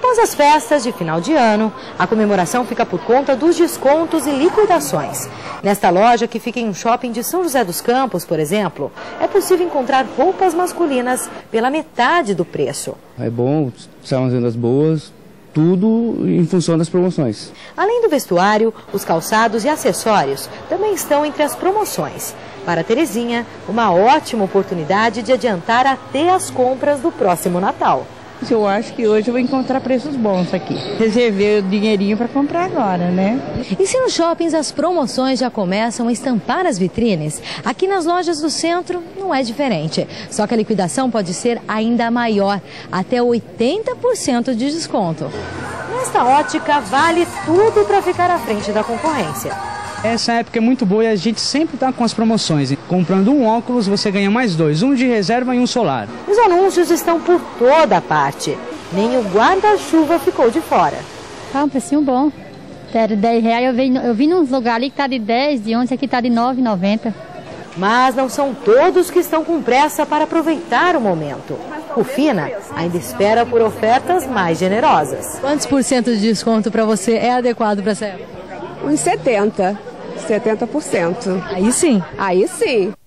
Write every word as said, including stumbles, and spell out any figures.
Após as festas de final de ano, a comemoração fica por conta dos descontos e liquidações. Nesta loja, que fica em um shopping de São José dos Campos, por exemplo, é possível encontrar roupas masculinas pela metade do preço. É bom, são umas vendas boas, tudo em função das promoções. Além do vestuário, os calçados e acessórios também estão entre as promoções. Para Terezinha, uma ótima oportunidade de adiantar até as compras do próximo Natal. Eu acho que hoje eu vou encontrar preços bons aqui. Reservei o dinheirinho para comprar agora, né? E se nos shoppings as promoções já começam a estampar as vitrines, aqui nas lojas do centro não é diferente. Só que a liquidação pode ser ainda maior, até oitenta por cento de desconto. Nesta ótica, vale tudo para ficar à frente da concorrência. Essa época é muito boa e a gente sempre está com as promoções. Comprando um óculos, você ganha mais dois, um de reserva e um solar. Os anúncios estão por toda parte. Nem o guarda-chuva ficou de fora. Ah, um precinho bom. Era dez reais, eu vi, eu vi num lugar ali que está de dez, de onze, aqui está de nove reais e noventa centavos. Mas não são todos que estão com pressa para aproveitar o momento. Rufina ainda espera por ofertas mais generosas. Quantos por cento de desconto para você é adequado para essa época? Uns setenta, setenta por cento. Aí sim. Aí sim.